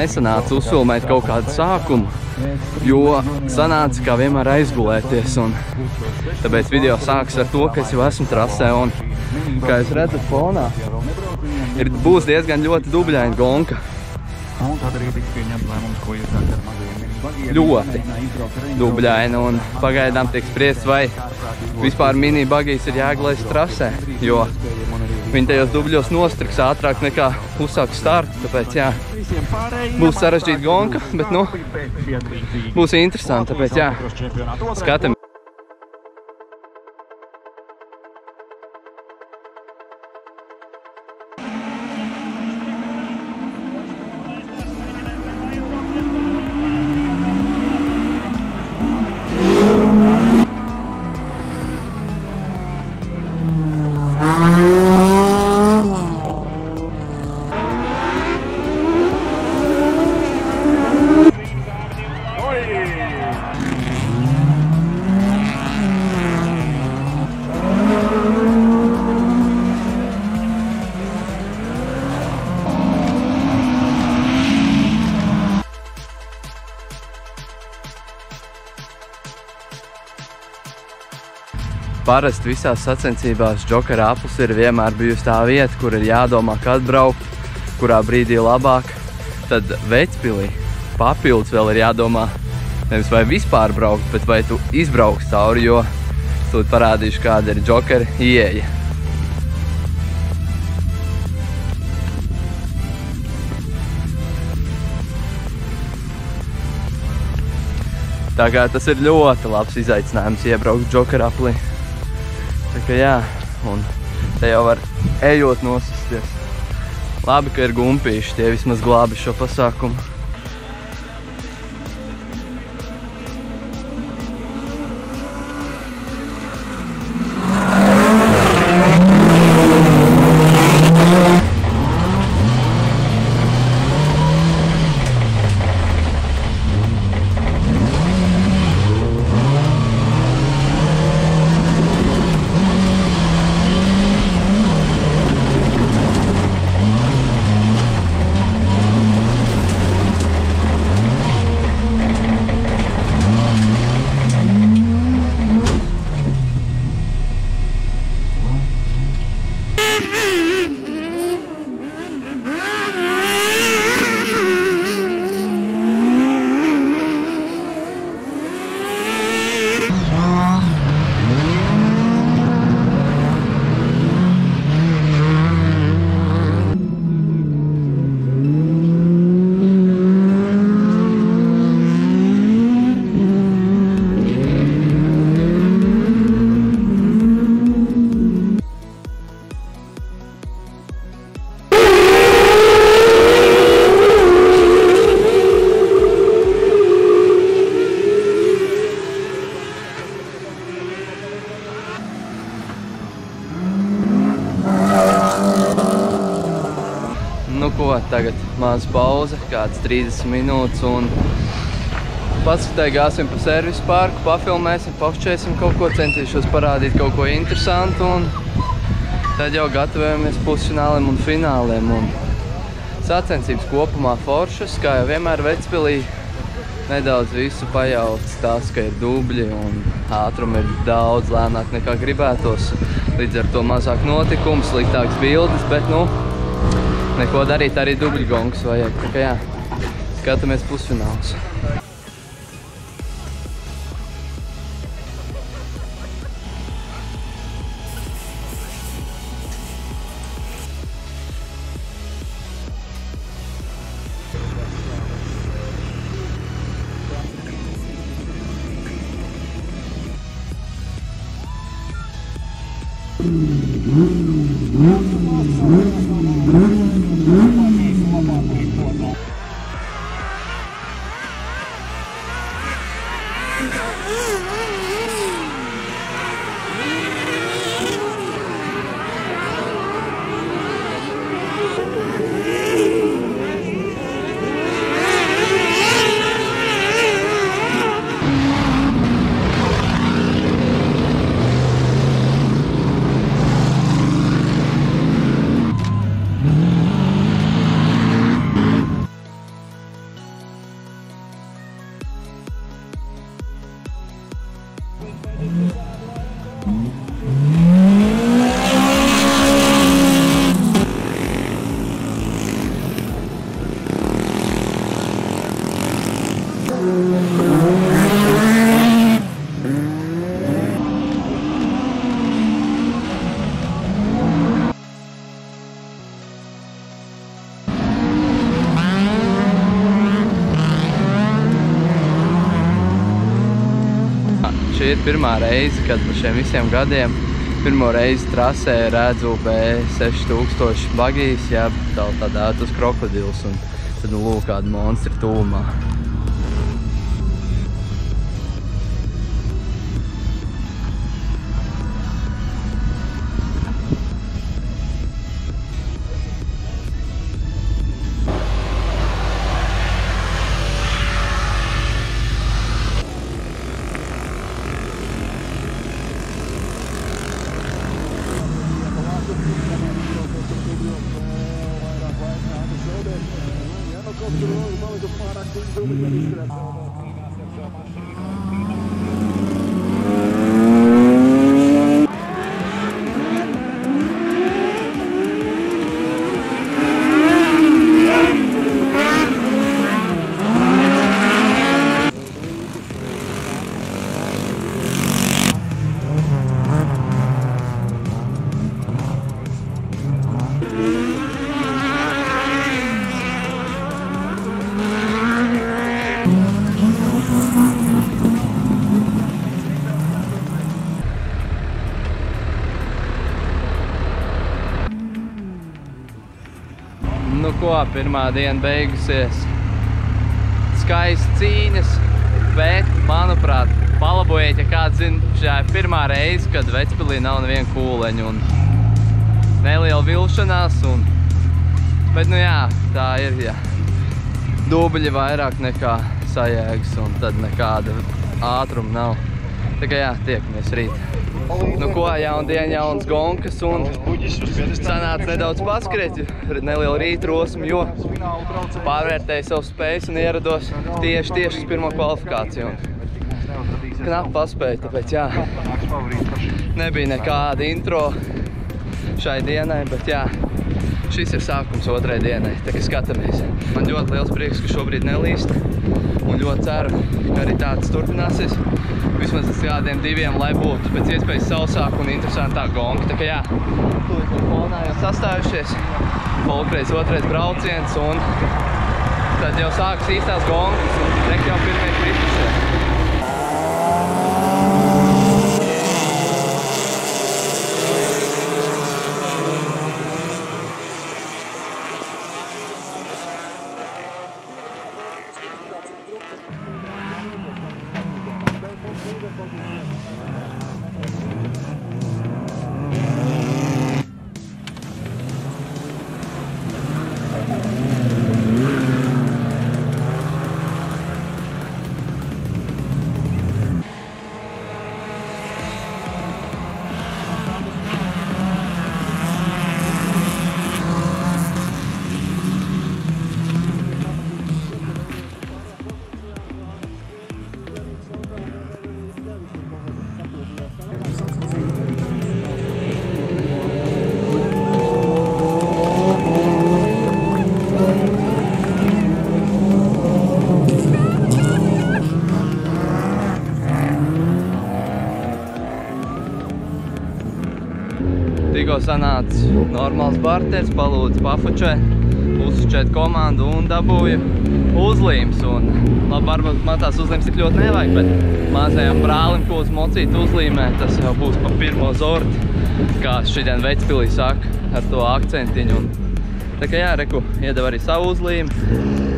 nesanāca uzfilmēt kaut kādu sākumu, jo sanāca kā vienmēr aizgulēties, un tāpēc video sāks ar to, ka es jau esmu trasē, un kā jūs redzat fonā, būs diezgan ļoti dubļaina gonka. Ļoti dubļaina, un pagaidām tiek spriests, vai vispār mini bagijs ir jāglaiž trasē, jo viņi tajos dubļos nostriks ātrāk nekā uzsāks startu, tāpēc jā, būs sarežģīta gonka, bet nu, būs interesanti, tāpēc jā, skatam. Parasti visās sacensībās Džokera aplis ir vienmēr bijusi tā vieta, kur ir jādomā, kad braukt, kurā brīdī labāk. Tad Vecpilī papildus vēl ir jādomā, nevis vai vispār braukt, bet vai tu izbrauks cauri, jo tūlīt parādīšu, kāda ir Džokera ieeja. Tā kā tas ir ļoti labs izaicinājums iebraukt Džokera aplī. Tā kā jā, un te jau var ejot nosisties. Labi, ka ir gumpīši, tie vismaz glābi šo pasākumu. Nu ko, tagad maza pauze, kāds 30 minūtes, un paskatēji gāsim pa servisu parku, pafilmēsim, pafčēsim kaut ko, centīšos parādīt kaut ko interesantu, un tad jau gatavojamies pusfināliem un fināliem. Un sacensības kopumā foršas, kā jau vienmēr Vecpilī, nedaudz visu pajauc tas, ka ir dubļi un ātrumi ir daudz lēnāk nekā gribētos. Līdz ar to mazāk notikumu, sliktāks bildes, bet nu, neko darīt, arī dubļgongas vajag. Tā kā jā, skatāmies pusfināls. Šī ir pirmā reize, kad par šiem visiem gadiem pirmo reizi trasē redzu B6000 bagijas, jeb tādā uz krokodils, un tad nu lūk kāda monstri tūmā. Nu ko, pirmā diena beigusies. Skaists cīņas, bet, manuprāt, palabojiet, ja kāds zina, šā ir pirmā reize, kad Vecpilī nav neviena kūleņa un neliela vilšanās. Bet, nu jā, tā ir, jā. Dubļi vairāk nekā sajēgas un tad nekāda ātruma nav. Tā kā jā, tiekamies rīt. Nu ko, jauna diena, jauns gonkas un sanāca nedaudz paskriet, neliela rītrosma, jo pārvērtēju savu spējas un ierados tieši uz pirmo kvalifikāciju. Knapi paspēju, tāpēc jā, nebija nekāda intro šai dienai, bet jā, šis ir sākums otrai dienai, tā kā skatāmies. Man ļoti liels prieks, ka šobrīd nelīst un ļoti ceru, ka arī tāds turpināsies. Vismaz uz kādiem diviem, lai būtu pēc iespējas sausāk un interesantāk gonka. Tā kā jā, tūlīt no fonā jau sastājušies, folkreiz otrais brauciens un tad jau sākas īstās gonkas un rek jau pirmie kritušie. Tikko sanāca normāls barters, palūdzu pafučēt, uzfučēt komandu un dabūju uzlīmes. Labi, varbūt man tās uzlīmes tik ļoti nevajag, bet mazajam brālim, ko uz mocītu uzlīmē, tas jau būs pa pirmo zorti, kā šodien Vecpilī saka, ar to akcentiņu. Tā kā jā, reku, iedeva arī savu uzlīmi.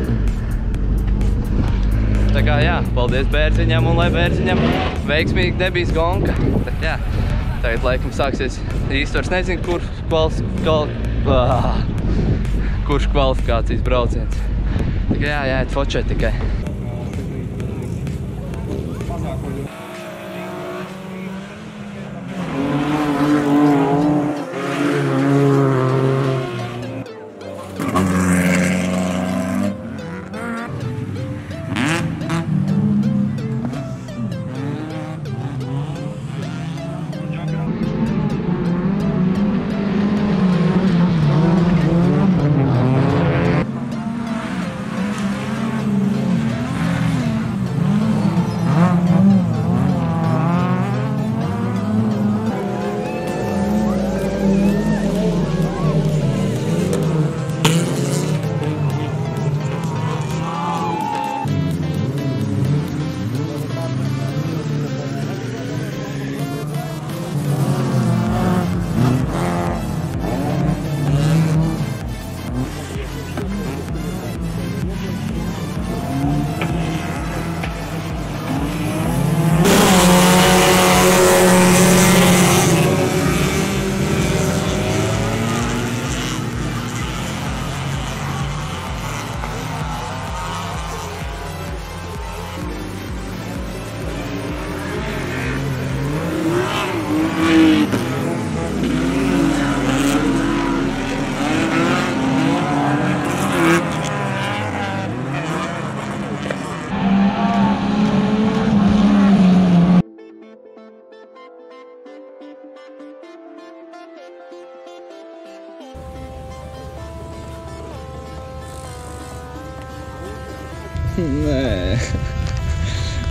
Tā kā jā, paldies Bērziņam un lai Bērziņam veiksmīgi debijas gonka. Tā kā jā. Tagad laikam sāksies īsti vairs nezinu, kurš kvalifikācijas brauciens. Tikai jāiet fočēt tikai.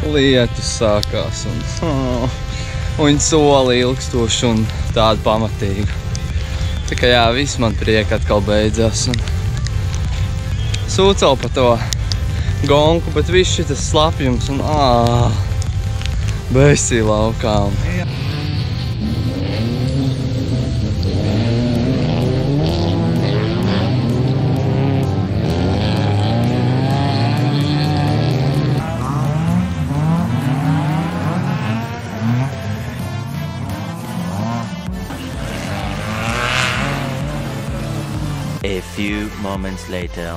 lietus sākās un viņi soli ilgstoši un tādu pamatīgu. Tā kā jā, viss man prieka atkal beidzās un sūcau pa to gonku, bet viss šitas slapjums un besī laukā. A few moments later.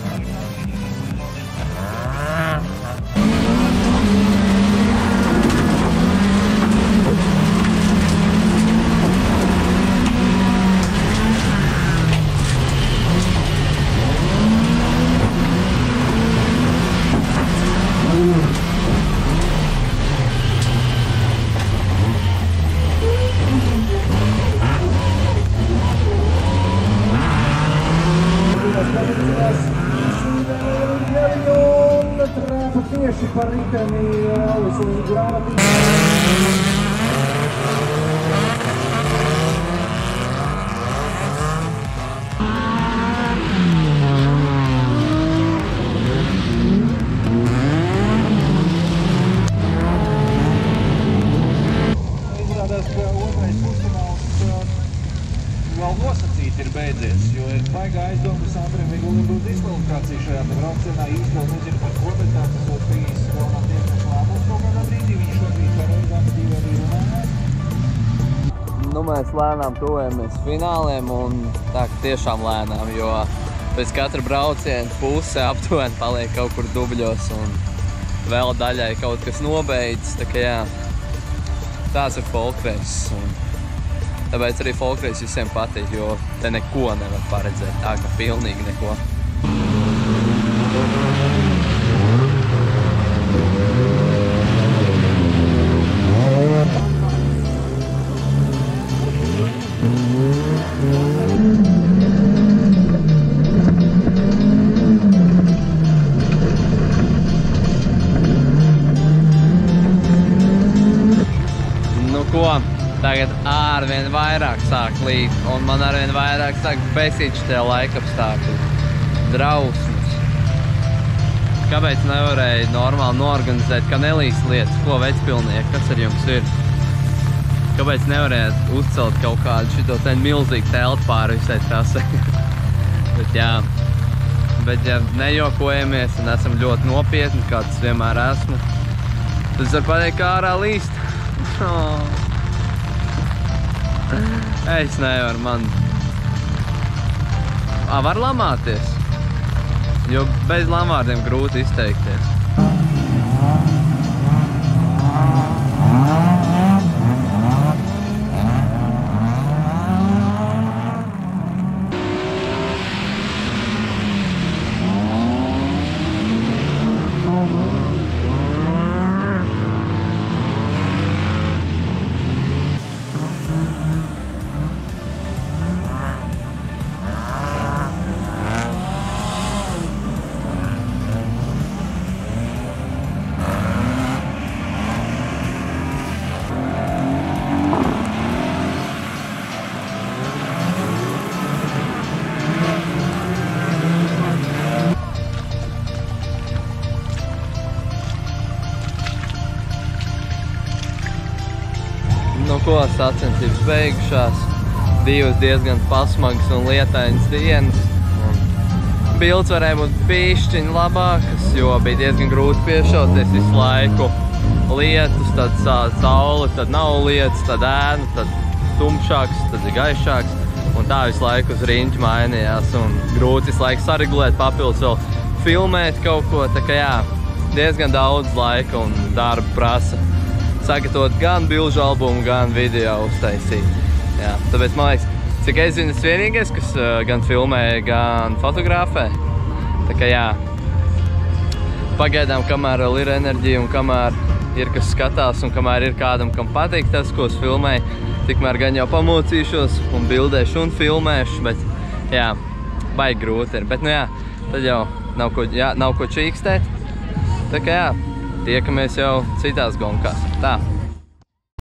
Tieši par riteni Elvis un grāmatiņu. Izrādās, ka otrais pusfināls vēl nosacīti ir beidzies, jo ir baigā aizdomas Andriem Vigulim būs diskvalifikācija šajā braucienā. Īsti vēl nezinu par ko, bet tāds esot bijis vēl nav tiesneša lēmums kaut kādā brīdī. Viņš šobrīd par organizatīvi arī runājās. Nu, mēs lēnām tuvojamies fināliem un tā tiešām lēnām, jo pēc katra brauciena puse aptuveni paliek kaut kur dubļos un vēl daļai kaut kas nobeidzis. Tā kā jā, tās ir folkreiss. Tāpēc arī folkreiss visiem patīk, jo te neko nevar paredzēt, tā ka pilnīgi neko. Nu ko? Tagad arvien vairāk sāk līt, un man arvien vairāk sāk besīt šitie laikapstākļi. Drausmas. Kāpēc nevarēja normāli norganizēt kanelīs lietas? Ko vecpilnieki, kas ar jums ir? Kāpēc nevarējāt uzcelt kaut kādu šito ten milzīgu teltu pāri visai trasē? Bet ja nejokojamies un esam ļoti nopietni, kā tas vienmēr esmu, tad es varu pateikt, kā ārā līst. Es nevaru, man... Var lamāties, jo bez lamvārdiem grūti izteikties. Nu ko, sacensības beigušās, divas diezgan pasmagas un lietainas dienas. Bildes varēja būt bišķiņ labākas, jo bija diezgan grūti piešauties visu laiku. Lietus, tad saule, tad nav lietus, tad ēna, tad tumšāks, tad ir gaišāks. Un tā visu laiku uz riņķi mainījās un grūti visu laiku saregulēt, papildus vēl filmēt kaut ko. Tā kā jā, diezgan daudz laika un darba prasa sagatavot gan bilžu albumu, gan video uztaisīt. Jā, tāpēc man liekas, cik es zinu, es vienīgais, kas gan filmē, gan fotografē. Tā kā jā, pagaidām, kamēr vēl ir enerģija un kamēr ir kas skatās un kamēr ir kādam, kam patīk tas, ko es filmēju, tikmēr gan jau pamocīšos un bildēšu un filmēšu, bet jā, baigi grūti ir. Bet nu jā, tad jau nav ko čīkstēt. Tā kā jā, tiekamies jau citās gomkās. Tā!